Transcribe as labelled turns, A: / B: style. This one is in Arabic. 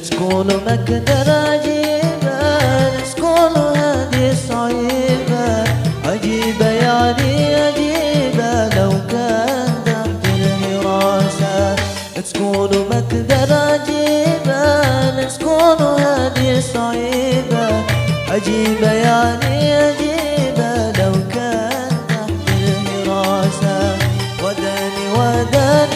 A: تكون مقدر عجيبة، تكون هذه صعيبة عجيبة يعني عجيبة لو كان تحت الهراسة. تكون مقدر عجيبة، تكون هذه صعيبة عجيبة يعني عجيبة لو كان تحت الهراسة. وداني وداني